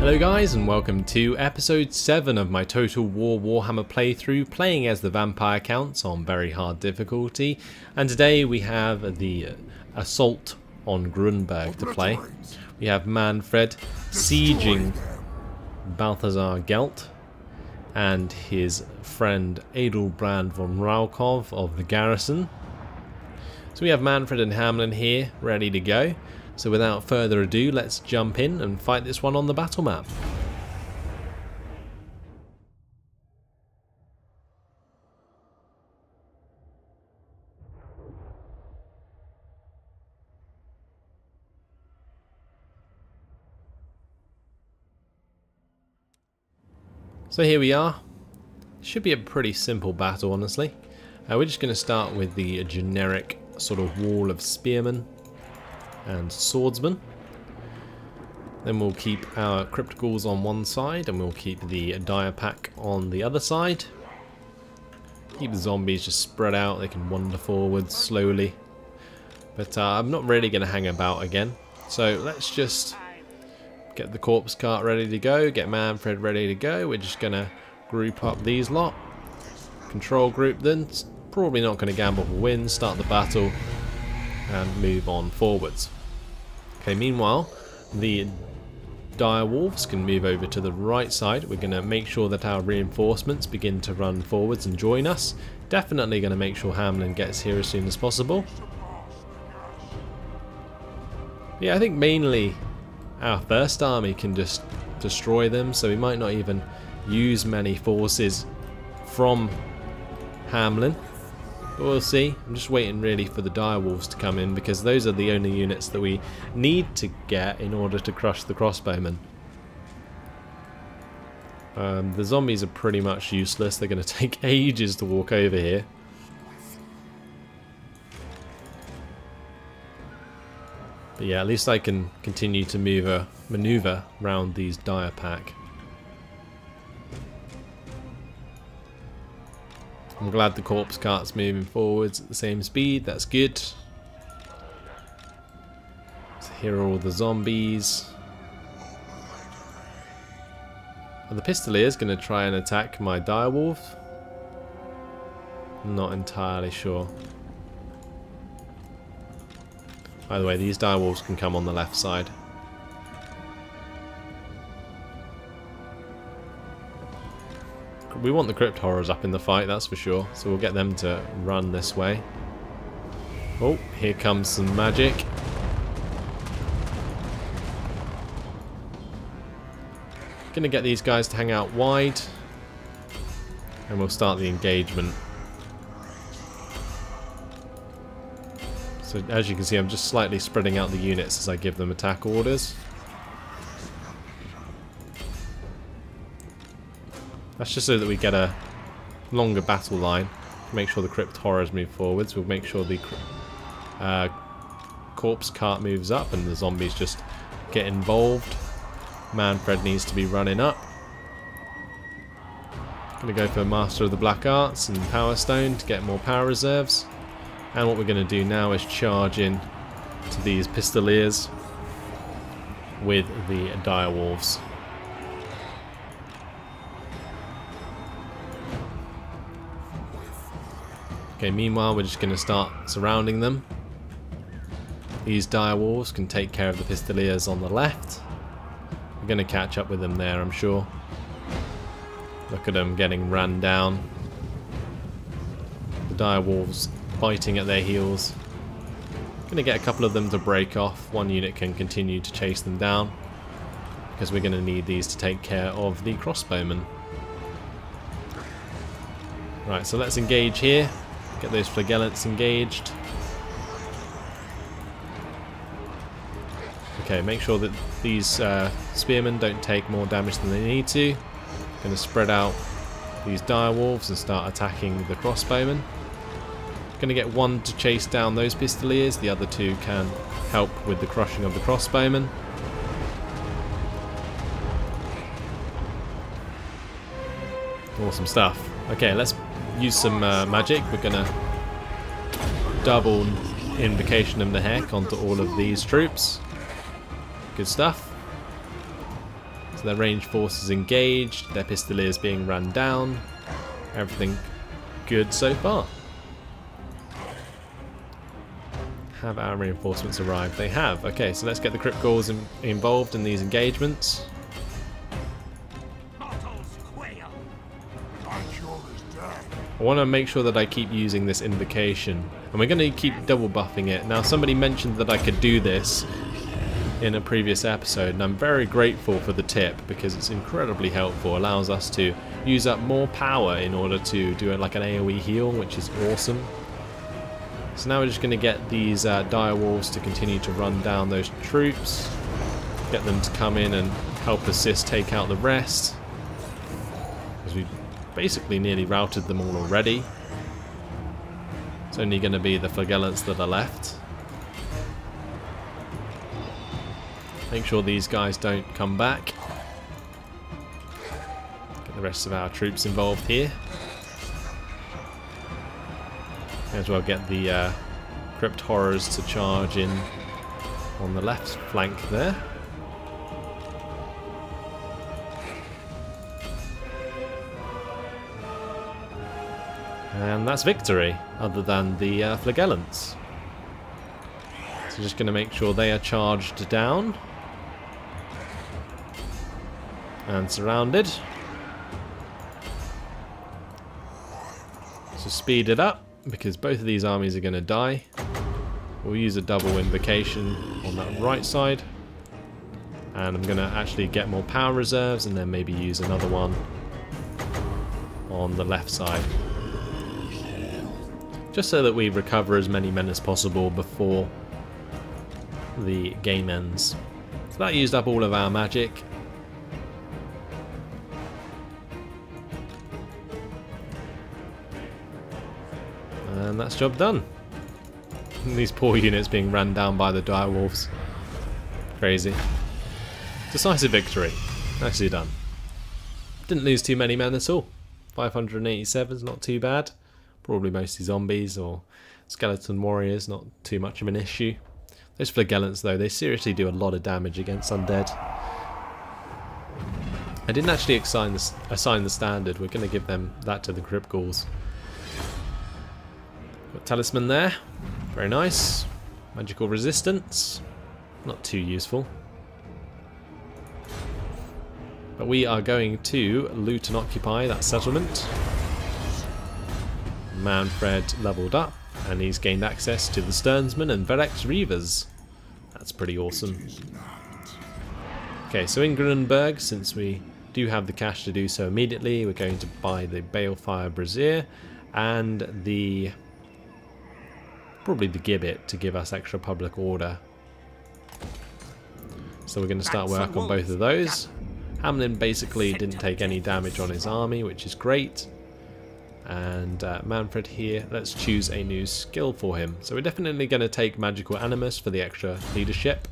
Hello guys, and welcome to episode 7 of my Total War Warhammer playthrough, playing as the vampire counts on very hard difficulty. And today we have the assault on Grunberg to play. We have Mannfred sieging Balthazar Gelt and his friend Edelbrand von Raukov of the garrison. So we have Mannfred and Hamlin here ready to go. So without further ado, let's jump in and fight this one on the battle map. So here we are. Should be a pretty simple battle, honestly. We're just going to start with the generic sort of wall of spearmen and swordsman. Then we'll keep our crypticals on one side and we'll keep the dire pack on the other side. Keep the zombies just spread out, they can wander forwards slowly. But I'm not really going to hang about again. So let's just get the corpse cart ready to go, get Mannfred ready to go. We're just going to group up these lot. Control group then. Probably not going to gamble for wins, start the battle and move on forwards. Okay, meanwhile, the dire wolves can move over to the right side. We're going to make sure that our reinforcements begin to run forwards and join us. Definitely going to make sure Hamlin gets here as soon as possible. Yeah, I think mainly our first army can just destroy them, so we might not even use many forces from Hamlin. But we'll see. I'm just waiting really for the direwolves to come in, because those are the only units that we need to get in order to crush the crossbowmen. The zombies are pretty much useless. They're going to take ages to walk over here. But yeah, at least I can continue to maneuver around these dire pack. I'm glad the corpse cart's moving forwards at the same speed, that's good. So here are all the zombies. Are the pistoliers going to try and attack my direwolf? Not entirely sure. By the way, these direwolves can come on the left side. We want the crypt horrors up in the fight, that's for sure. So we'll get them to run this way. Oh, here comes some magic. Gonna get these guys to hang out wide. And we'll start the engagement. So as you can see, I'm just slightly spreading out the units as I give them attack orders. That's just so that we get a longer battle line. Make sure the crypt horrors move forwards. We'll make sure the corpse cart moves up and the zombies just get involved. Mannfred needs to be running up. Gonna go for Master of the Black Arts and Power Stone to get more power reserves. And what we're gonna do now is charge in to these pistoliers with the direwolves. Okay, meanwhile we're just going to start surrounding them. These direwolves can take care of the pistoliers on the left. We're going to catch up with them there, I'm sure. Look at them getting ran down. The direwolves biting at their heels. Going to get a couple of them to break off. One unit can continue to chase them down, because we're going to need these to take care of the crossbowmen. Right, so let's engage here. Get those flagellants engaged. Okay, make sure that these spearmen don't take more damage than they need to. Going to spread out these direwolves and start attacking the crossbowmen. Going to get one to chase down those pistoliers, the other two can help with the crushing of the crossbowmen. Awesome stuff. Okay, let's use some magic. We're going to double Invocation of the Heck onto all of these troops. Good stuff. So their ranged force is engaged, their pistoliers being run down. Everything good so far. Have our reinforcements arrived? They have. Okay, so let's get the crypt ghouls involved in these engagements. I want to make sure that I keep using this invocation, and we're going to keep double buffing it. Now, somebody mentioned that I could do this in a previous episode, and I'm very grateful for the tip because it's incredibly helpful. It allows us to use up more power in order to do it like an AoE heal, which is awesome. So now we're just going to get these dire wolves to continue to run down those troops, get them to come in and help assist take out the rest, because we basically nearly routed them all already. It's only going to be the flagellants that are left. Make sure these guys don't come back. Get the rest of our troops involved here. May as well get the crypt horrors to charge in on the left flank there. And that's victory, other than the flagellants. So just going to make sure they are charged down and surrounded. So speed it up, because both of these armies are going to die. We'll use a double invocation on that right side. And I'm going to actually get more power reserves and then maybe use another one on the left side. Just so that we recover as many men as possible before the game ends. So that used up all of our magic. And that's job done. These poor units being ran down by the dire wolves. Crazy. Decisive victory. Nicely done. Didn't lose too many men at all. 587 is not too bad. Probably mostly zombies or skeleton warriors, not too much of an issue. Those flagellants though, they seriously do a lot of damage against undead. I didn't actually assign the standard. We're going to give them that to the crypt ghouls. Got talisman there, very nice. Magical resistance, not too useful. But we are going to loot and occupy that settlement. Mannfred leveled up, and he's gained access to the Sternsmen and Verex Reavers. That's pretty awesome. Okay, so in Grunberg, since we do have the cash to do so immediately, we're going to buy the Balefire Brazier and the probably the Gibbet to give us extra public order. So we're going to start work on both of those. Hamlin basically didn't take any damage on his army, which is great. And Mannfred here, let's choose a new skill for him. So we're definitely going to take Magical Animus for the extra leadership.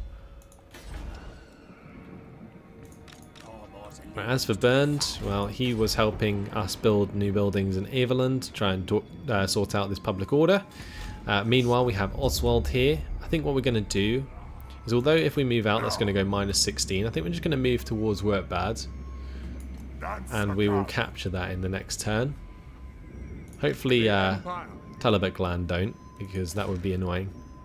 As for Bernd, well, he was helping us build new buildings in Everland to try and sort out this public order. Meanwhile, we have Oswald here. I think what we're going to do is, although if we move out that's going to go -16, I think we're just going to move towards Werkbad, and we will capture that in the next turn. Hopefully Talabekland don't, because that would be annoying.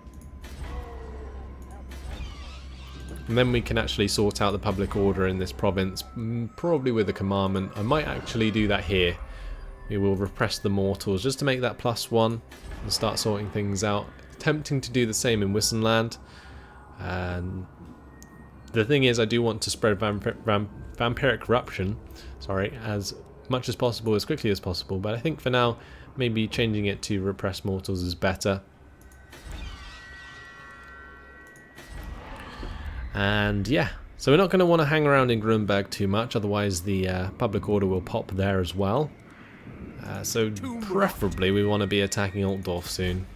And then we can actually sort out the public order in this province, probably with a commandment. I might actually do that here. We will repress the mortals just to make that +1 and start sorting things out. Tempting to do the same in Wissenland. And the thing is, I do want to spread vampiric corruption, as much as possible, as quickly as possible, but I think for now maybe changing it to repress mortals is better. And yeah, so we're not going to want to hang around in Grunberg too much, otherwise the public order will pop there as well. So preferably we want to be attacking Altdorf soon.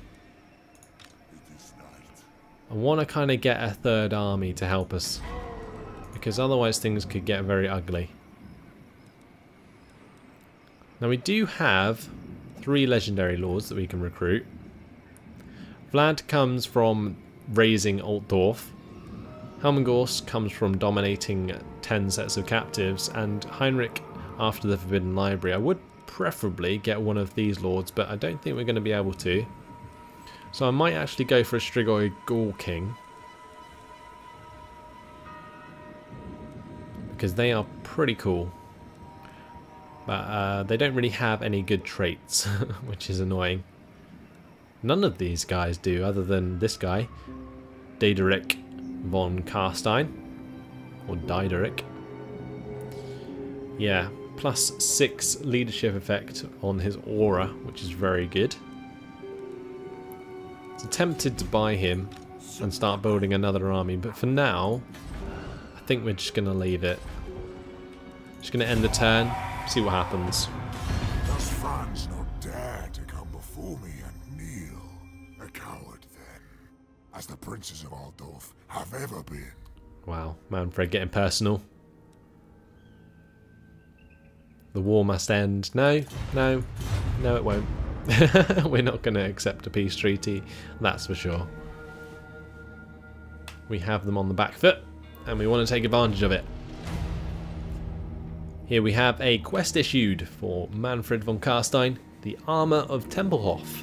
I want to kind of get a third army to help us, because otherwise things could get very ugly. Now we do have 3 legendary lords that we can recruit. Vlad comes from raising Altdorf. Helmengorst comes from dominating 10 sets of captives, and Heinrich after the Forbidden Library. I would preferably get one of these lords, but I don't think we're going to be able to. So I might actually go for a Strigoi Gaul King, because they are pretty cool. But they don't really have any good traits, which is annoying. None of these guys do, other than this guy, Mannfred von Carstein, or Diederik. Yeah, +6 leadership effect on his aura, which is very good. I'm tempted to buy him and start building another army, but for now, I think we're just going to leave it. Just going to end the turn, see what happens. Does Franz not dare to come before me and kneel? A coward then, as the princes of Altdorf have ever been. Wow, Mannfred getting personal. The war must end. No, no, no it won't. We're not going to accept a peace treaty, that's for sure. We have them on the back foot, and we want to take advantage of it. Here we have a quest issued for Mannfred von Carstein, the Armour of Tempelhof.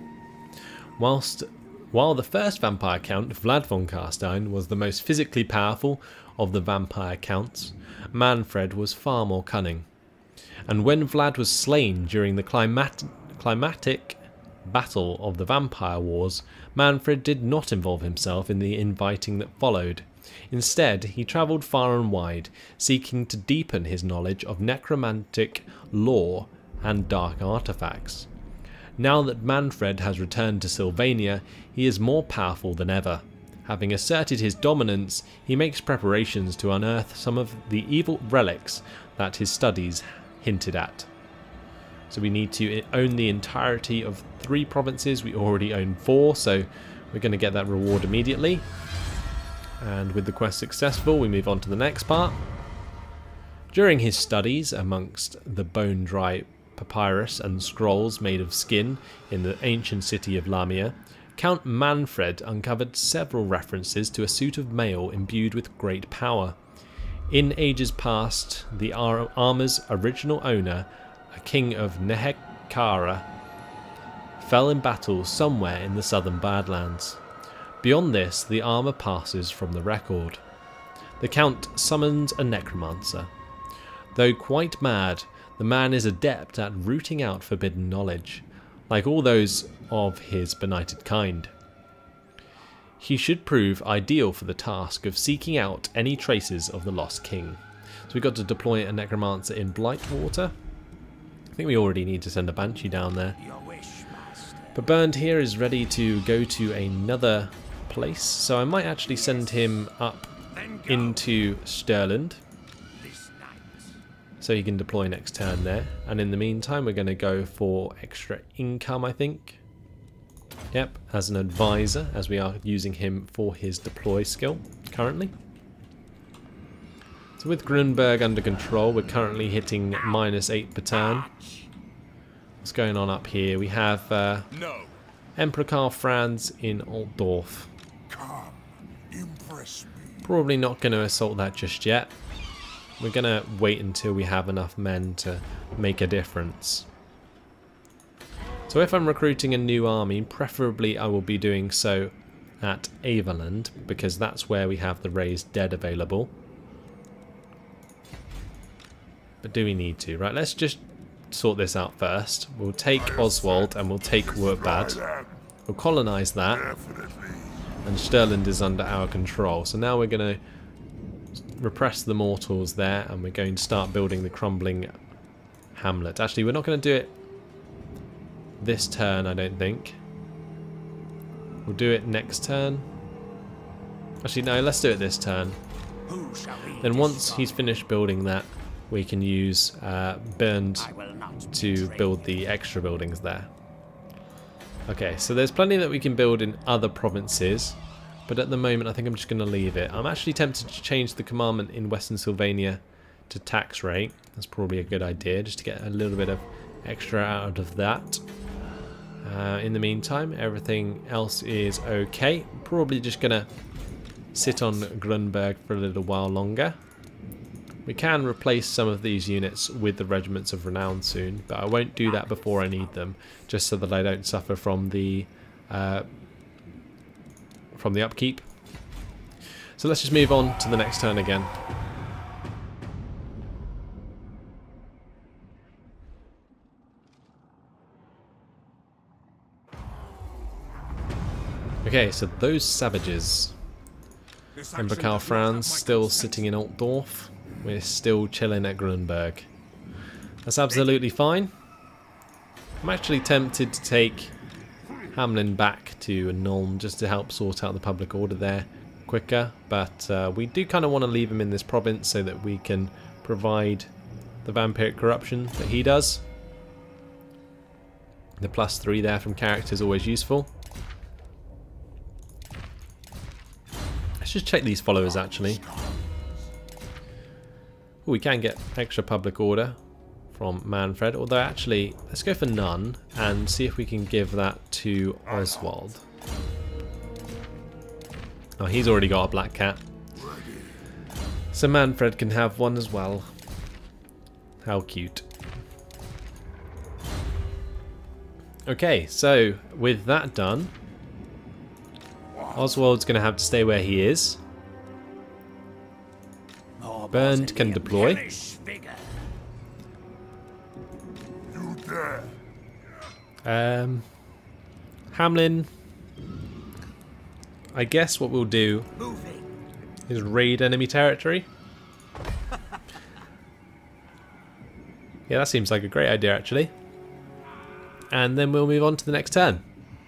While the first vampire count, Vlad von Carstein, was the most physically powerful of the vampire counts, Mannfred was far more cunning. And when Vlad was slain during the climatic battle of the Vampire Wars, Mannfred did not involve himself in the infighting that followed. Instead, he travelled far and wide, seeking to deepen his knowledge of necromantic lore and dark artifacts. Now that Mannfred has returned to Sylvania, he is more powerful than ever. Having asserted his dominance, he makes preparations to unearth some of the evil relics that his studies hinted at. So we need to own the entirety of 3 provinces. We already own 4, so we're going to get that reward immediately. And with the quest successful, we move on to the next part. During his studies amongst the bone-dry papyrus and scrolls made of skin in the ancient city of Lamia, Count Mannfred uncovered several references to a suit of mail imbued with great power. In ages past, the armour's original owner, a king of Nehekara, fell in battle somewhere in the southern Badlands. Beyond this, the armour passes from the record. The Count summons a necromancer. Though quite mad, the man is adept at rooting out forbidden knowledge, like all those of his benighted kind. He should prove ideal for the task of seeking out any traces of the lost king. So we've got to deploy a necromancer in Blightwater. I think we already need to send a banshee down there. But Bernd here is ready to go to another place, so I might actually send him up into Stirland so he can deploy next turn there. And in the meantime, we're going to go for extra income, I think. Yep, as an advisor, as we are using him for his deploy skill currently. So with Grunberg under control, we're currently hitting -8 per turn. What's going on up here? We have Emperor Karl Franz in Altdorf. Probably not going to assault that just yet. We're going to wait until we have enough men to make a difference. So if I'm recruiting a new army, preferably I will be doing so at Aveland, because that's where we have the raised dead available. But do we need to? Right, let's just sort this out first. We'll take Oswald and we'll take Wurtbad. We'll colonise that. And Stirland is under our control. So now we're going to repress the mortals there, and we're going to start building the crumbling hamlet. Actually, we're not going to do it this turn, I don't think. We'll do it next turn. Actually, no, let's do it this turn. Then once he's finished building that, we can use Bernd to build the extra buildings there. Okay, so there's plenty that we can build in other provinces, but at the moment I think I'm just going to leave it. I'm actually tempted to change the commandment in Western Sylvania to tax rate. That's probably a good idea, just to get a little bit of extra out of that. In the meantime, everything else is okay. Probably just going to sit on Grunberg for a little while longer. We can replace some of these units with the regiments of renown soon, but I won't do that before I need them, just so that I don't suffer from the upkeep. So let's just move on to the next turn again. Okay, so those savages. Emperor Karl Franz still sitting in Altdorf. We're still chilling at Grunberg. That's absolutely fine. I'm actually tempted to take Hamlin back to Nuln just to help sort out the public order there quicker, but we do kind of want to leave him in this province so that we can provide the vampiric corruption that he does. The +3 there from character is always useful. Let's just check these followers actually. Ooh, we can get extra public order from Mannfred, although actually let's go for none and see if we can give that to Oswald. Oh, he's already got a black cat, so Mannfred can have one as well. How cute. Okay, so with that done, Oswald's going to have to stay where he is. Bernd can deploy. Hamlin, I guess what we'll do is raid enemy territory. Yeah, that seems like a great idea actually. And then we'll move on to the next turn.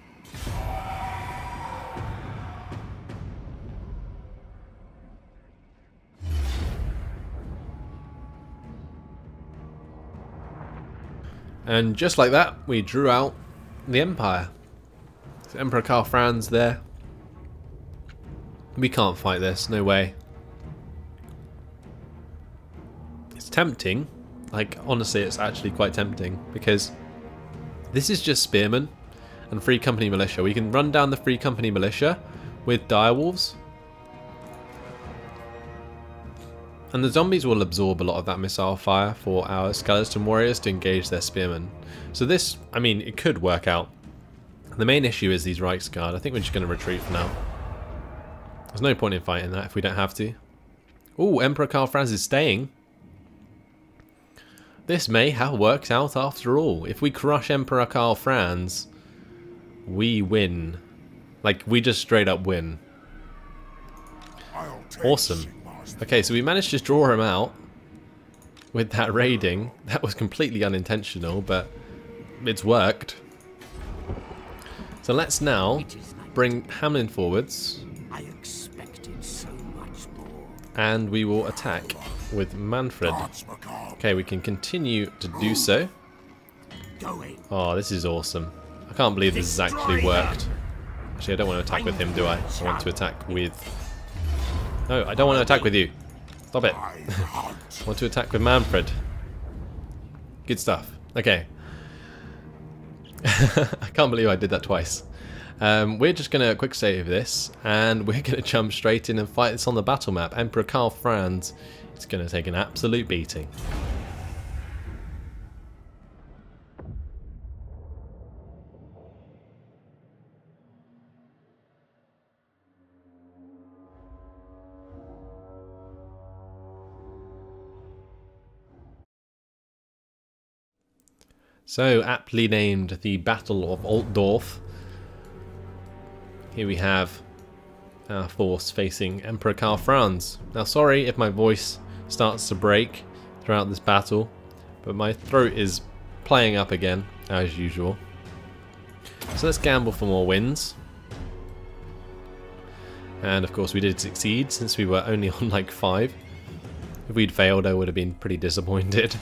And just like that, we drew out the Empire. So Emperor Karl Franz there. We can't fight this, no way. It's tempting. Like, honestly, it's actually quite tempting. Because this is just spearmen and Free Company Militia. We can run down the Free Company Militia with direwolves. And the zombies will absorb a lot of that missile fire for our skeleton warriors to engage their spearmen. So this, I mean, it could work out. The main issue is these Reichsguard. I think we're just going to retreat for now. There's no point in fighting that if we don't have to. Ooh, Emperor Karl Franz is staying. This may have worked out after all. If we crush Emperor Karl Franz, we win. Like, we just straight up win. Awesome. Okay, so we managed to draw him out with that raiding. That was completely unintentional, but it's worked. So let's now bring Hamlin forwards. And we will attack with Mannfred. Okay, we can continue to do so. Oh, this is awesome. I can't believe this has actually worked. Actually, I don't want to attack with him, do I? I want to attack with... No, I don't want to attack with you. Stop it. I want to attack with Mannfred. Good stuff. Okay. I can't believe I did that twice. We're just going to quick save this, and we're going to jump straight in and fight this on the battle map. Emperor Karl Franz is going to take an absolute beating. So, aptly named the Battle of Altdorf. Here we have our force facing Emperor Karl Franz. Now, sorry if my voice starts to break throughout this battle, but my throat is playing up again, as usual. So let's gamble for more wins. And of course we did succeed, since we were only on like 5. If we'd failed, I would have been pretty disappointed.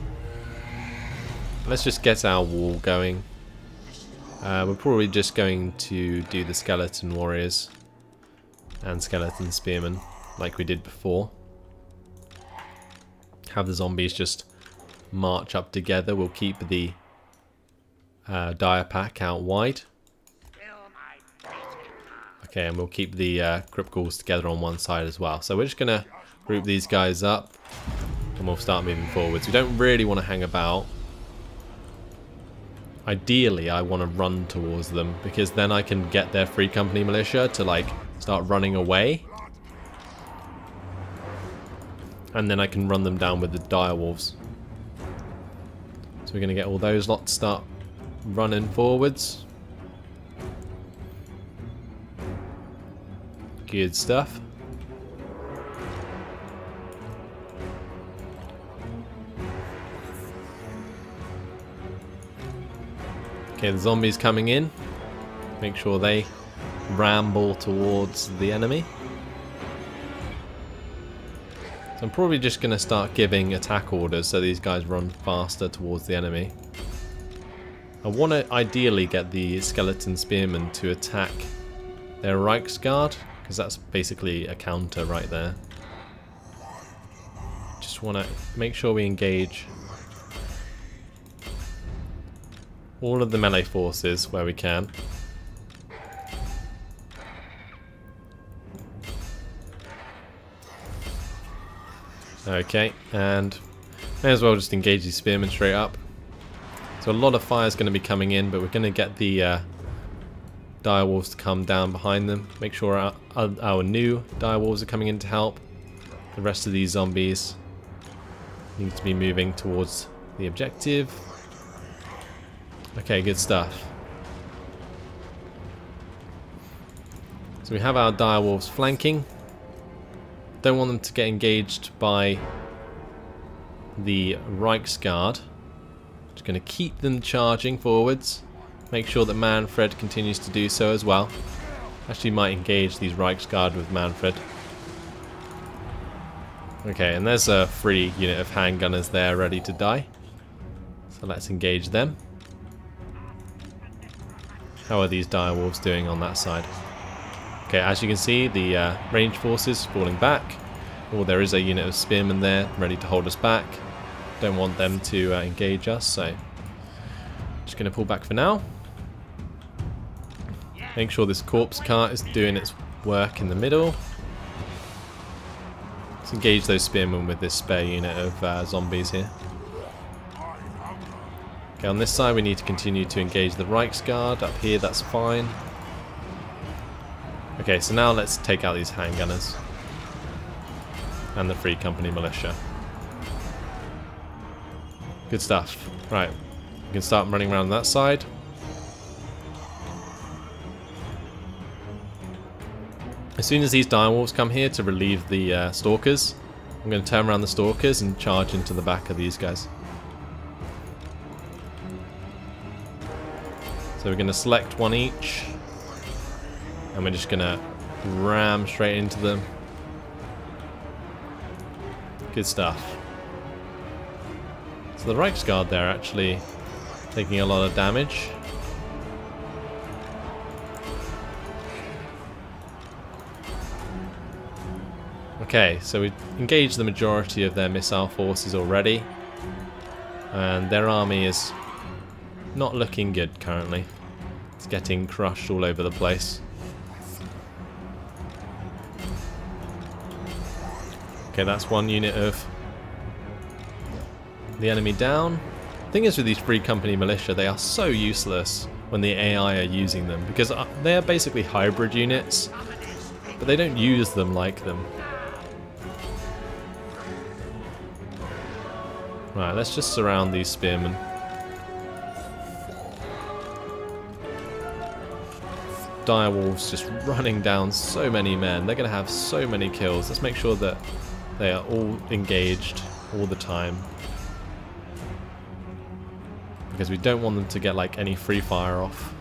Let's just get our wall going. We're probably just going to do the skeleton warriors and skeleton spearmen like we did before. Have the zombies just march up together. We'll keep the dire pack out wide. Okay, and we'll keep the crypt ghouls together on one side as well. So we're just going to group these guys up and we'll start moving forwards. We don't really want to hang about. Ideally, I want to run towards them, because then I can get their Free Company militia to like start running away. And then I can run them down with the direwolves. So we're going to get all those lots start running forwards. Good stuff. Okay, the zombies coming in. Make sure they ramble towards the enemy. So I'm probably just going to start giving attack orders so these guys run faster towards the enemy. I want to ideally get the skeleton spearmen to attack their Reichsguard, because that's basically a counter right there. Just want to make sure we engage all of the melee forces where we can. Okay, and may as well just engage these spearmen straight up. So a lot of fire is going to be coming in, but we're going to get the direwolves to come down behind them. Make sure our new direwolves are coming in to help. The rest of these zombies need to be moving towards the objective. Okay, good stuff. So we have our direwolves flanking. Don't want them to get engaged by the Reichsguard. Just going to keep them charging forwards. Make sure that Mannfred continues to do so as well. Actually might engage these Reichsguard with Mannfred. Okay, and there's a free unit of handgunners there ready to die. So let's engage them. How are these direwolves doing on that side? Okay, as you can see, the range forces falling back. Oh, there is a unit of spearmen there ready to hold us back. Don't want them to engage us, so just going to pull back for now. Make sure this corpse cart is doing its work in the middle. Let's engage those spearmen with this spare unit of zombies here. Okay, on this side we need to continue to engage the Reichsguard. Up here, that's fine. Okay, so now let's take out these handgunners and the Free Company militia. Good stuff. Right, we can start running around that side. As soon as these direwolves come here to relieve the stalkers, I'm going to turn around the stalkers and charge into the back of these guys. So we're going to select one each. And we're just going to ram straight into them. Good stuff. So the Reichsguard there actually taking a lot of damage. Okay, so we engaged the majority of their missile forces already. And their army is not looking good currently. It's getting crushed all over the place. Okay, that's one unit of the enemy down. The thing is with these Free Company militia, they are so useless when the AI are using them, because they are basically hybrid units, but they don't use them like them. Right, let's just surround these spearmen. Direwolves just running down so many men. They're going to have so many kills. Let's make sure that they are all engaged all the time, because we don't want them to get like any free fire off.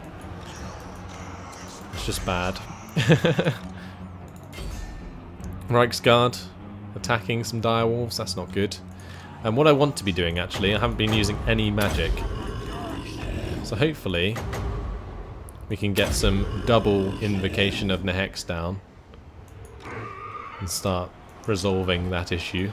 It's just bad. Reichsguard attacking some direwolves, that's not good. And what I want to be doing actually, I haven't been using any magic. So hopefully we can get some double invocation of Nehex down and start resolving that issue.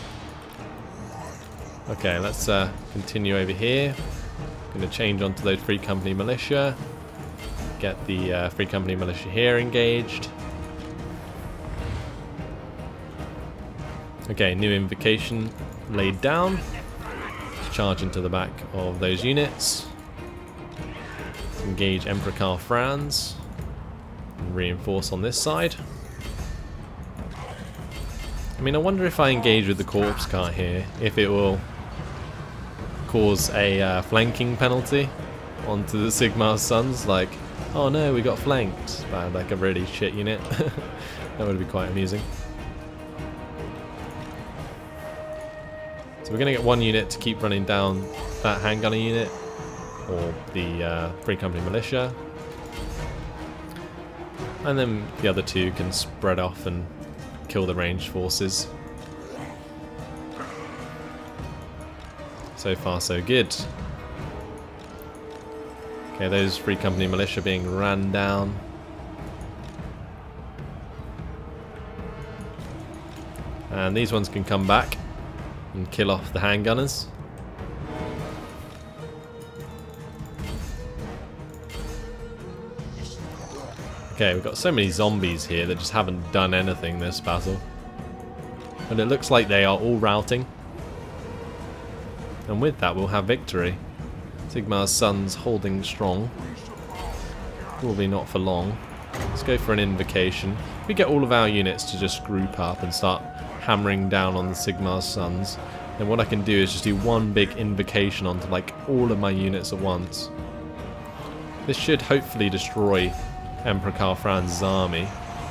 Okay, let's continue over here. Going to change onto those Free Company militia. Get the Free Company militia here engaged. Okay, new invocation laid down. Charge into the back of those units. Engage Emperor Karl Franz. And reinforce on this side. I mean, I wonder if I engage with the corpse cart here, if it will cause a flanking penalty onto the Sigmar's sons. Like, oh no, we got flanked by like a really shit unit. That would be quite amusing. So we're going to get one unit to keep running down that handgunner unit, or the Free Company Militia. And then the other two can spread off and kill the ranged forces. So far so good. Okay, those Free Company Militia being ran down. And these ones can come back and kill off the handgunners. Okay, we've got so many zombies here that just haven't done anything this battle. And it looks like they are all routing. And with that we'll have victory. Sigmar's sons holding strong. Probably not for long. Let's go for an invocation. If we get all of our units to just group up and start hammering down on the Sigmar's sons, then what I can do is just do one big invocation onto like all of my units at once. This should hopefully destroy Emperor Karl Franz's army.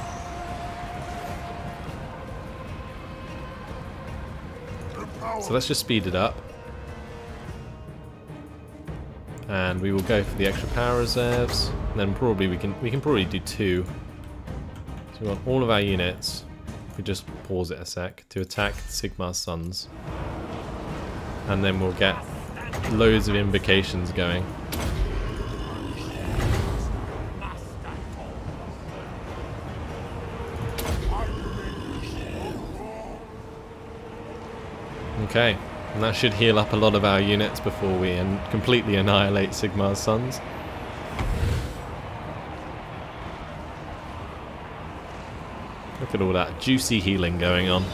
So let's just speed it up. And we will go for the extra power reserves. And then probably we can probably do two. So we want all of our units. We just pause it a sec to attack Sigmar's sons. And then we'll get loads of invocations going. Okay, and that should heal up a lot of our units before we completely annihilate Sigmar's sons. Look at all that juicy healing going on.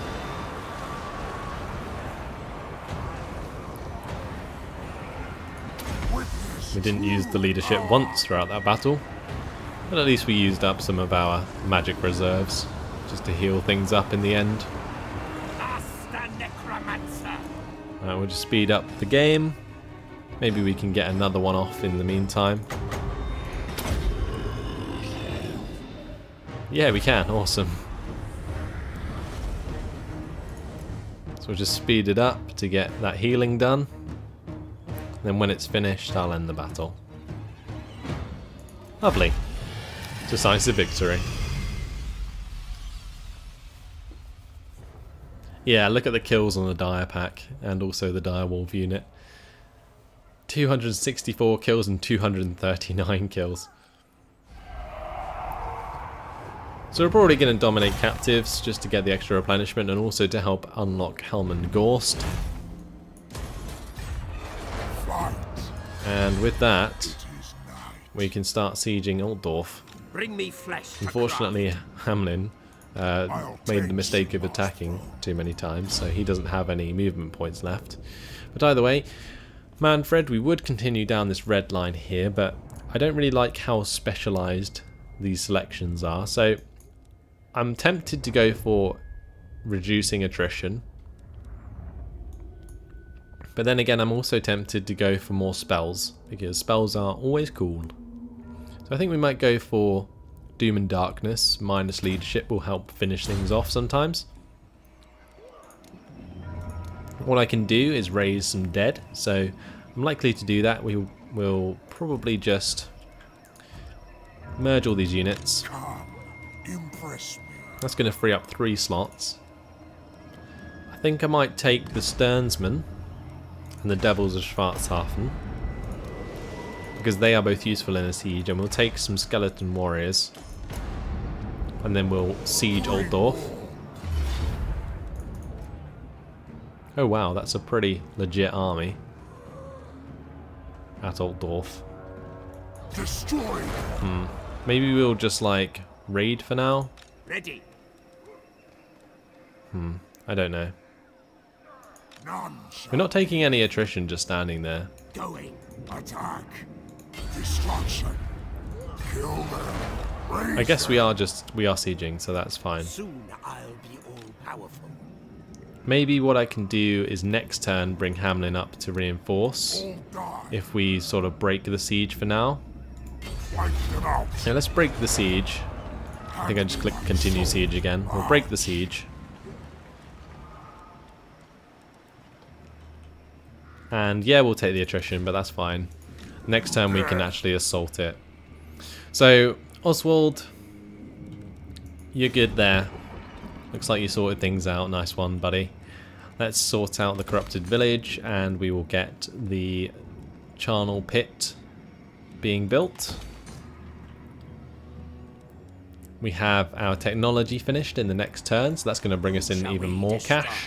We didn't use the leadership once throughout that battle, but at least we used up some of our magic reserves just to heal things up in the end. We'll just speed up the game. Maybe we can get another one off in the meantime. Yeah, we can. Awesome. So we'll just speed it up to get that healing done. Then when it's finished, I'll end the battle. Lovely. Decisive victory. Yeah, look at the kills on the Dire Pack and also the Dire Wolf unit. 264 kills and 239 kills. So we're probably going to dominate captives just to get the extra replenishment and also to help unlock Helm and Gorst. And with that, we can start sieging Altdorf. Bring me flesh. Unfortunately, Hamlin made the mistake of attacking too many times, so he doesn't have any movement points left. But either way, Mannfred, we would continue down this red line here, but I don't really like how specialised these selections are, so I'm tempted to go for reducing attrition. But then again, I'm also tempted to go for more spells, because spells are always cool. So I think we might go for Doom and Darkness minus leadership will help finish things off sometimes. What I can do is raise some dead, so I'm likely to do that. We will probably just merge all these units. That's going to free up 3 slots. I think I might take the Sternsman and the Devils of Schwarzhafen, because they are both useful in a siege, and we'll take some Skeleton Warriors and then we'll siege Altdorf. Oh wow, that's a pretty legit army at Altdorf. Destroy. Maybe we'll just like raid for now. Ready. I don't know. None shall We're not taking any attrition just standing there. going. Attack. Destruction. Kill them. Raise I guess them. we are sieging, so that's fine. Soon I'll be all-powerful. Maybe what I can do is next turn bring Hamlin up to reinforce. All die. If we sort of break the siege for now. Wipe them out. Yeah, let's break the siege. I think I just click continue siege again. We'll break the siege. And yeah, we'll take the attrition, but that's fine. Next turn we can actually assault it. So, Oswald, you're good there. Looks like you sorted things out. Nice one, buddy. Let's sort out the corrupted village, and we will get the charnel pit being built. We have our technology finished in the next turn, so that's going to bring us in even more cash.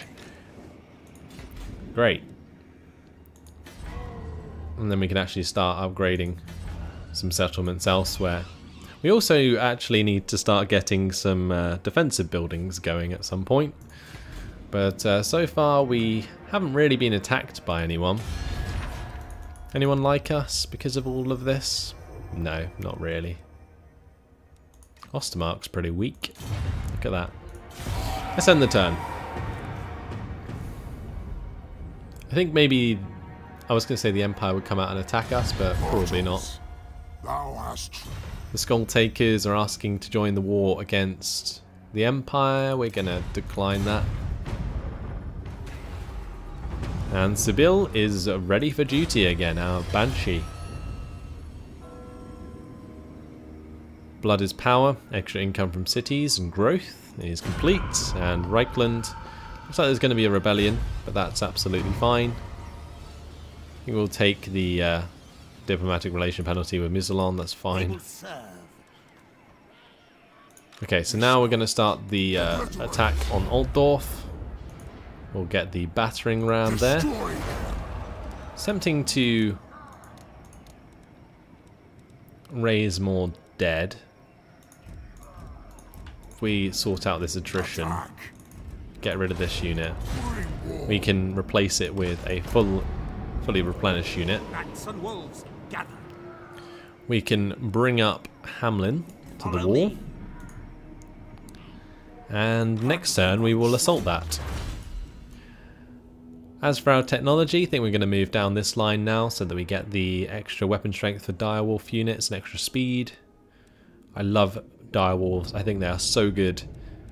Great. And then we can actually start upgrading some settlements elsewhere. We also actually need to start getting some defensive buildings going at some point. But so far we haven't really been attacked by anyone. Anyone like us because of all of this? No, not really. Ostermark's pretty weak. Look at that. Let's end the turn. I think maybe I was going to say the Empire would come out and attack us, but probably not. Thou hast The Skull Takers are asking to join the war against the Empire. We're going to decline that. And Sibyl is ready for duty again, our Banshee. Blood is power, extra income from cities and growth is complete. And Reichland, looks like there's going to be a rebellion, but that's absolutely fine. I think we'll take the diplomatic relation penalty with Mizzalon, that's fine. Okay, so now we're going to start the attack on Altdorf. We'll get the battering ram there. It's tempting to raise more dead. If we sort out this attrition, get rid of this unit, we can replace it with a fully replenished unit. We can bring up Hamlin to the wall, and next turn we will assault that. As for our technology, I think we're going to move down this line now so that we get the extra weapon strength for direwolf units and extra speed. I love direwolves, I think they are so good.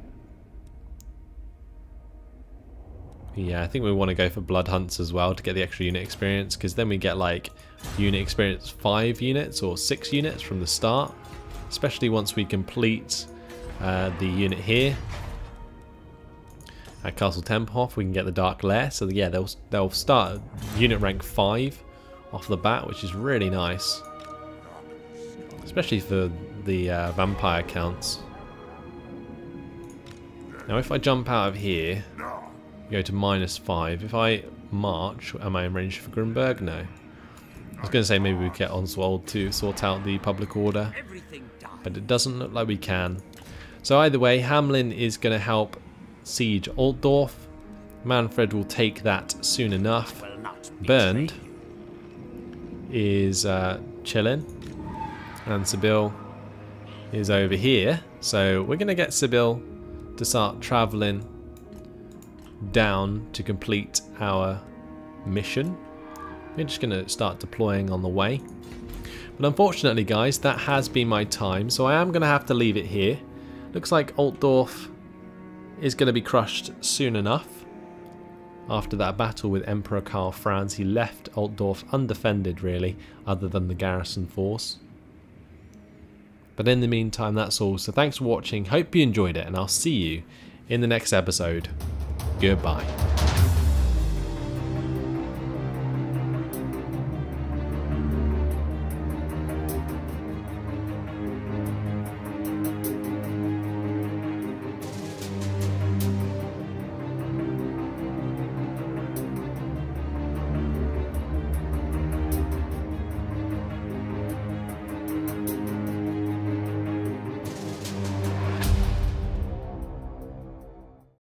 Yeah, I think we want to go for blood hunts as well to get the extra unit experience, because then we get like unit experience 5 units or 6 units from the start, especially once we complete the unit here. At Castle Tempelhof we can get the Dark Lair, so yeah, they'll start unit rank 5 off the bat, which is really nice, especially for the vampire counts. Now if I jump out of here, go to -5, if I march, am I in range for Grimberg? No. I was going to say maybe we get Oswald to sort out the public order, but it doesn't look like we can. So either way, Hamlin is going to help siege Altdorf. Mannfred will take that soon enough. Bernd is chilling, and Sibyl is over here. So we're going to get Sibyl to start travelling down to complete our mission. We're just going to start deploying on the way. But unfortunately, guys, that has been my time, so I am going to have to leave it here. Looks like Altdorf is going to be crushed soon enough. After that battle with Emperor Karl Franz, he left Altdorf undefended, really, other than the garrison force. But in the meantime, that's all. So thanks for watching. Hope you enjoyed it, and I'll see you in the next episode. Goodbye.